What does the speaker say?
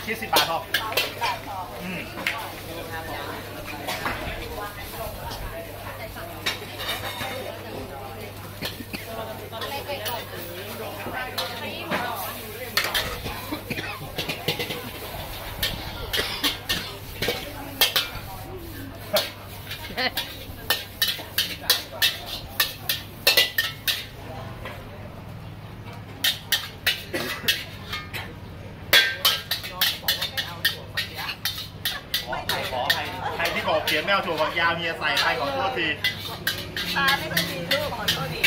ที่10 บาทพอใครที่บอกเขียนแมวถั่วฝักยาวเฮียใส่ไปขอโทษทีตาไม่ค่อยดีลูกขอโทษดี